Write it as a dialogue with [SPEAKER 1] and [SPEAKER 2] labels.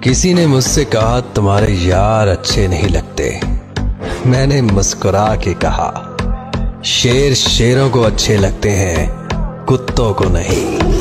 [SPEAKER 1] किसी ने मुझसे कहा तुम्हारे यार अच्छे नहीं लगते। मैंने मुस्कुरा के कहा शेर शेरों को अच्छे लगते हैं, कुत्तों को नहीं।